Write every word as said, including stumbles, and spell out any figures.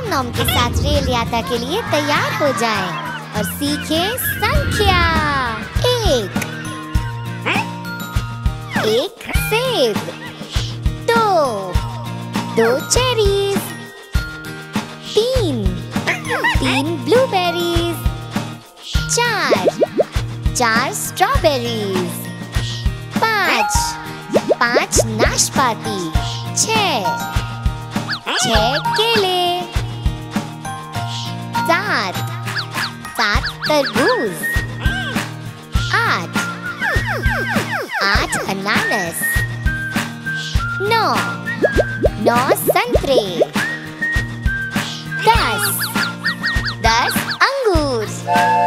नॉम के साथ रेल यात्रा के लिए तैयार हो जाएं और सीखें संख्या। एक, एक सेब, दो, दो चेरीज, तीन, तीन ब्लूबेरीज, चार, चार स्ट्रॉबेरीज, पाँच, पाँच नाशपाती, छह, छह केले, सात, सात तरबूज, आठ, आठ अनानास, नौ, नौ संतरे, दस, दस अंगूर।